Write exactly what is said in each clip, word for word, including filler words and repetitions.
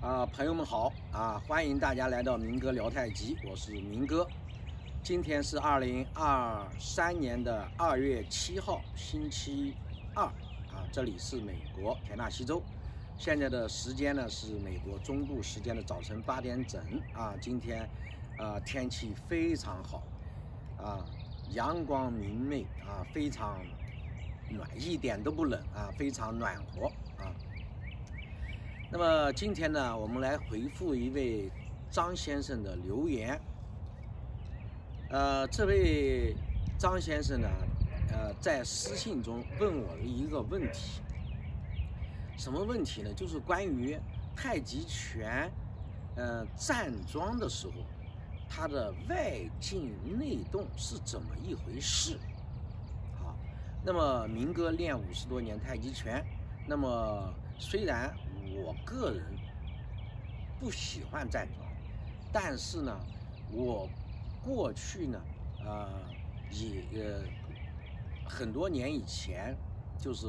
啊，朋友们好啊！欢迎大家来到明哥聊太极，我是明哥。今天是二零二三年的二月七号，星期二啊，这里是美国田纳西州，现在的时间呢是美国中部时间的早晨八点整啊。今天啊天气非常好啊，阳光明媚啊，非常暖，一点都不冷啊，非常暖和啊。那么今天呢，我们来回复一位张先生的留言。呃，这位张先生呢，呃，在私信中问我一个问题，什么问题呢？就是关于太极拳，呃，站桩的时候，它的外劲内动是怎么一回事？好，那么明哥练五十多年太极拳，那么虽然我个人不喜欢站桩，但是呢，我过去呢，呃，也呃很多年以前，就是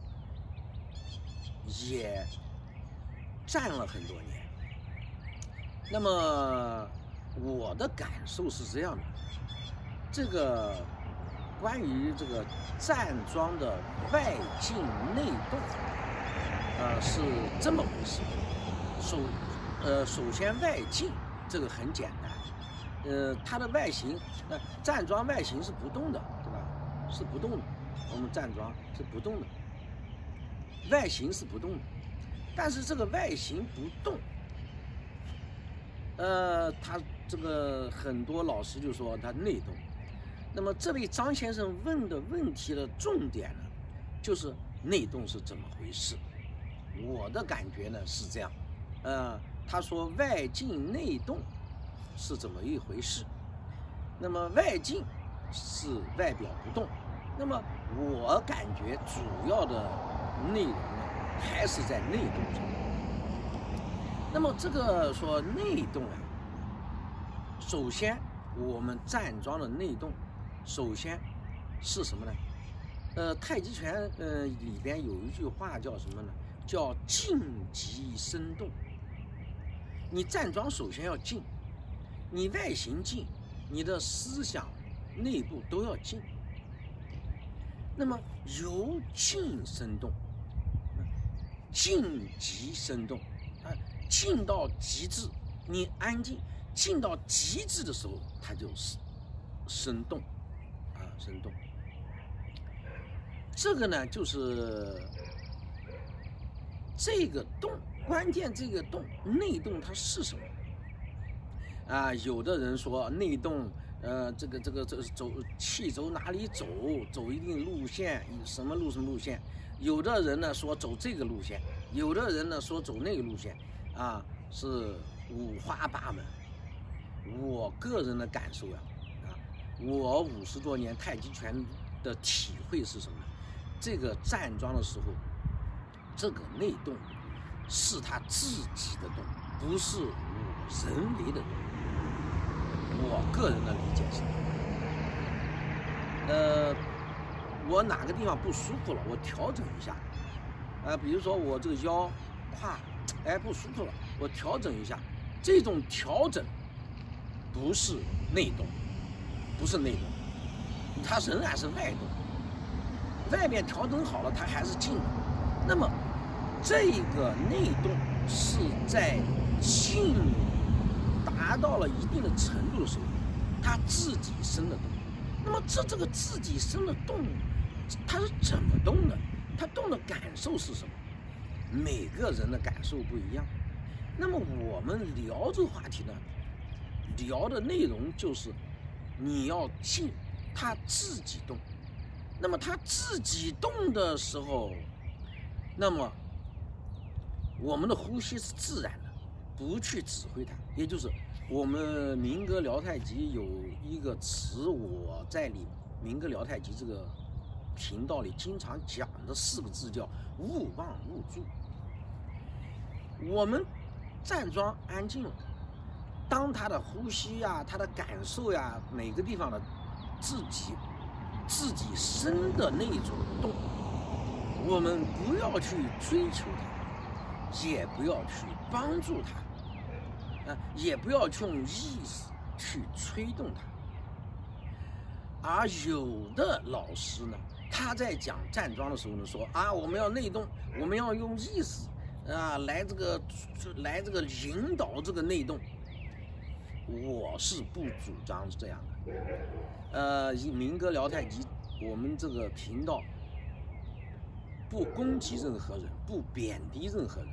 也站了很多年。那么我的感受是这样的，这个关于这个站桩的外劲内动。呃，是这么回事。首，呃，首先外劲这个很简单，呃，它的外形，呃，站桩外形是不动的，对吧？是不动的，我们站桩是不动的，外形是不动的。但是这个外形不动，呃，他这个很多老师就说它内动。那么这位张先生问的问题的重点呢，就是内动是怎么回事？我的感觉呢是这样，呃，他说外劲内动是怎么一回事？那么外劲是外表不动，那么我感觉主要的内容呢还是在内动上。那么这个说内动啊，首先我们站桩的内动，首先是什么呢？呃，太极拳呃里边有一句话叫什么呢？叫静极生动。你站桩首先要静，你外形静，你的思想内部都要静。那么由静生动，静极生动啊，静到极致，你安静，静到极致的时候，它就是生动啊，生动。这个呢，就是这个动，关键这个动内动它是什么啊？有的人说内动，呃，这个这个这个走气走哪里走，走一定路线，什么路什么路线。有的人呢说走这个路线，有的人呢说走那个路线，啊，是五花八门。我个人的感受呀，啊，我五十多年太极拳的体会是什么？这个站桩的时候，这个内动是他自己的动，不是我人为的动。我个人的理解是，呃，我哪个地方不舒服了，我调整一下，呃，比如说我这个腰、胯，哎不舒服了，我调整一下，这种调整不是内动，不是内动，它仍然是外动。外面调整好了，它还是静的。那么这个内动是在静达到了一定的程度的时候，它自己生的动。那么这这个自己生的动，它是怎么动的？它动的感受是什么？每个人的感受不一样。那么我们聊这个话题呢，聊的内容就是你要静，它自己动。那么它自己动的时候，那么我们的呼吸是自然的，不去指挥它。也就是我们明哥聊太极有一个词，我在里明哥聊太极这个频道里经常讲的四个字叫勿忘勿助。我们站桩安静了，当他的呼吸呀、他的感受呀，每个地方的自己自己生的那种动，我们不要去追求它， 也不要去帮助他，啊，也不要去用意识去推动他。而有的老师呢，他在讲站桩的时候呢，说啊，我们要内动，我们要用意识啊来这个来这个引导这个内动。我是不主张这样的。呃，以民歌聊太极，我们这个频道不攻击任何人，不贬低任何人，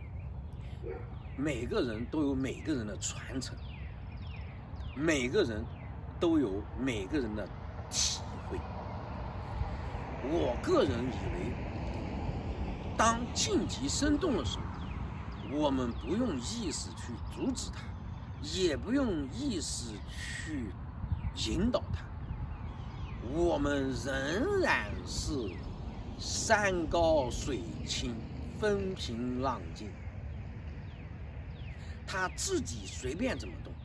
每个人都有每个人的传承，每个人都有每个人的体会。我个人以为，当晋级生动的时候，我们不用意识去阻止它，也不用意识去引导它，我们仍然是山高水清，风平浪静，他自己随便怎么动。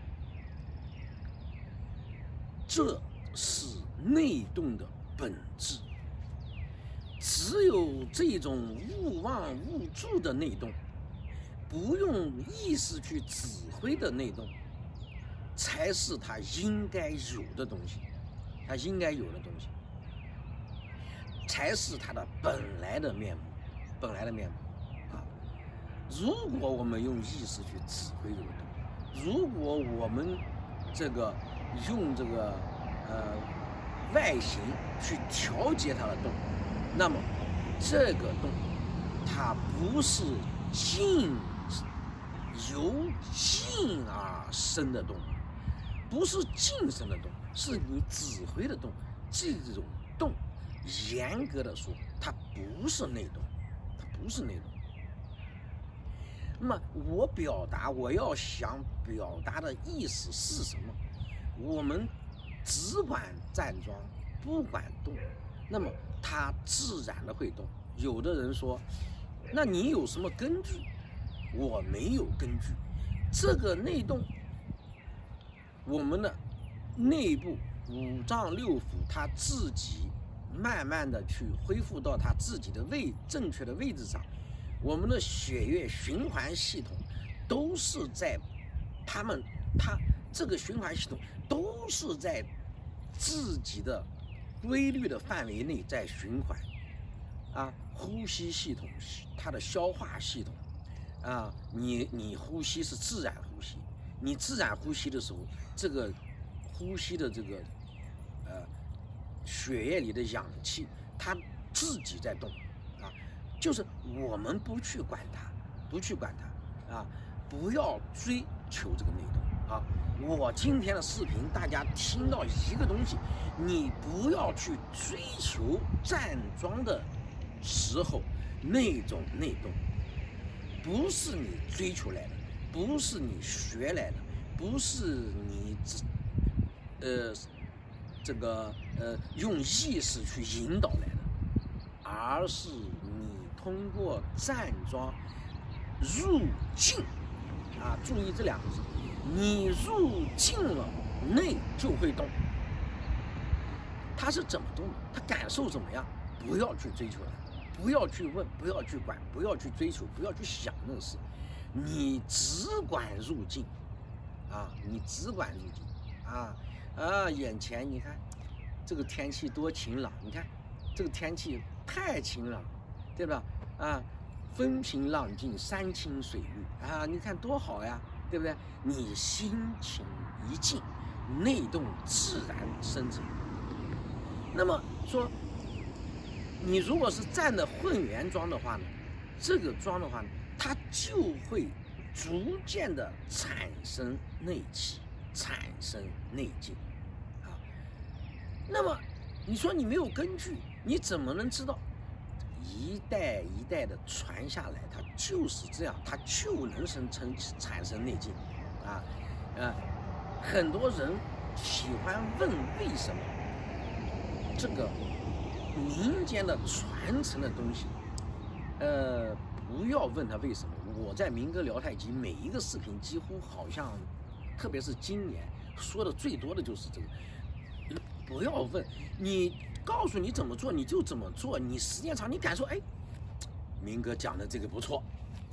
这是内动的本质。只有这种勿忘勿助的内动，不用意识去指挥的内动，才是他应该有的东西，他应该有的东西，才是他的本来的面目，本来的面目啊！如果我们用意识去指挥这个动，如果我们这个用这个呃外形去调节它的动，那么这个动它不是静由静而生的动，不是静生的动，是你指挥的动。这种动严格的说，它不是内动，它不是内动。那么我表达我要想表达的意思是什么？我们只管站桩，不管动，那么它自然的会动。有的人说，那你有什么根据？我没有根据。这个内动，我们的内部五脏六腑它自己慢慢的去恢复到它自己的位正确的位置上。我们的血液循环系统都是在他们它这个循环系统都是在自己的规律的范围内在循环啊。呼吸系统，它的消化系统啊，你你呼吸是自然呼吸，你自然呼吸的时候，这个呼吸的这个呃血液里的氧气，它自己在动啊，就是我们不去管它，不去管它啊，不要追求这个内动啊。我今天的视频，大家听到一个东西，你不要去追求站桩的时候那种内动，不是你追求来的，不是你学来的，不是你呃这个呃用意识去引导来的，而是你通过站桩入境啊，注意这两个字，你入境了，内就会动。它是怎么动的？它感受怎么样？不要去追求它，不要去问，不要去管，不要去追求，不要去想那个事，你只管入境啊，你只管入境啊啊！眼前你看这个天气多晴朗，你看这个天气太晴朗，对吧？啊，风平浪静，山清水绿啊，你看多好呀，对不对？你心情一静，内动自然生成。那么说，你如果是站的混元桩的话呢，这个桩的话呢，它就会逐渐的产生内气，产生内劲啊。那么你说你没有根据，你怎么能知道？一代一代的传下来，它就是这样，它就能生成产生内劲啊。呃，很多人喜欢问为什么，这个民间的传承的东西，呃，不要问他为什么。我在民歌聊太极每一个视频几乎好像，特别是今年说的最多的就是这个。不要问，你告诉你怎么做你就怎么做，你时间长你感受，哎，民歌讲的这个不错，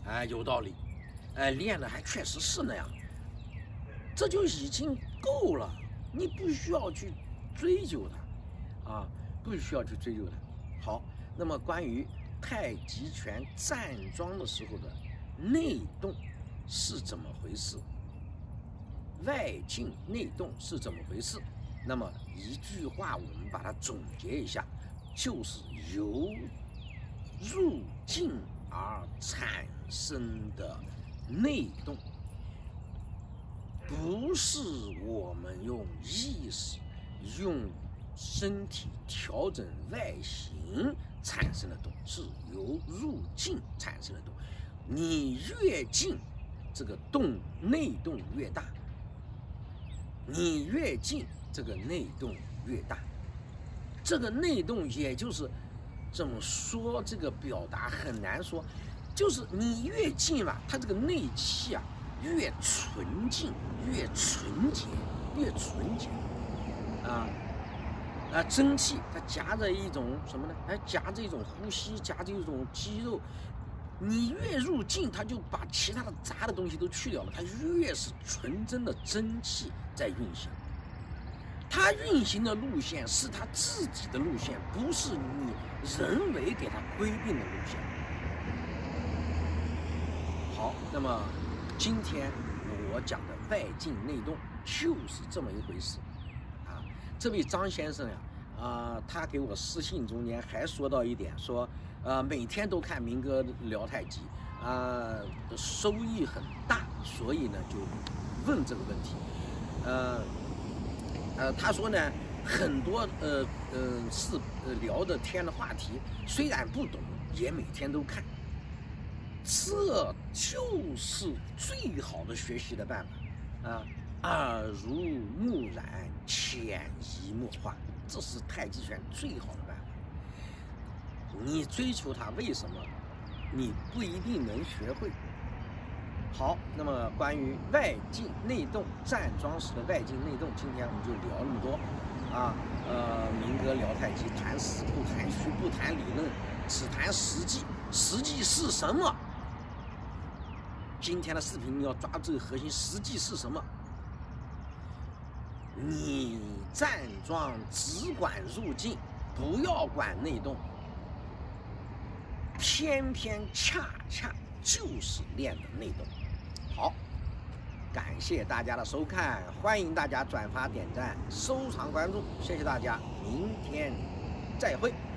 哎，有道理，哎，练的还确实是那样，这就已经够了，你不需要去追究它，啊，不需要去追究它。好，那么关于太极拳站桩的时候的内动是怎么回事？外劲内动是怎么回事？那么一句话，我们把它总结一下，就是由入境而产生的内动，不是我们用意识、用身体调整外形产生的动，是由入境产生的动。你越近，这个动内动越大；你越近，这个内动越大。这个内动也就是这么说，这个表达很难说，就是你越近吧，它这个内气啊越纯净、越纯洁、越纯洁啊啊，真气它夹着一种什么呢？还夹着一种呼吸，夹着一种肌肉。你越入境，它就把其他的杂的东西都去掉了，它越是纯真的真气在运行。它运行的路线是它自己的路线，不是你人为给它规定的路线。好，那么今天我讲的外劲内动就是这么一回事啊。这位张先生呀，啊，他给我私信中间还说到一点，说，呃，每天都看明哥聊太极，啊，收益很大，所以呢就问这个问题，呃。呃，他说呢，很多呃呃是呃聊的天的话题，虽然不懂，也每天都看，这就是最好的学习的办法啊！耳濡目染，潜移默化，这是太极拳最好的办法。你追求它，为什么你不一定能学会？好，那么关于外劲内动站桩时的外劲内动，今天我们就聊那么多啊。呃，明哥聊太极，谈实不谈虚，不谈理论，只谈实际。实际是什么？今天的视频你要抓住这个核心，实际是什么？你站桩只管入境，不要管内动，偏偏恰恰就是练的内动。好，感谢大家的收看，欢迎大家转发、点赞、收藏、关注，谢谢大家，明天再会。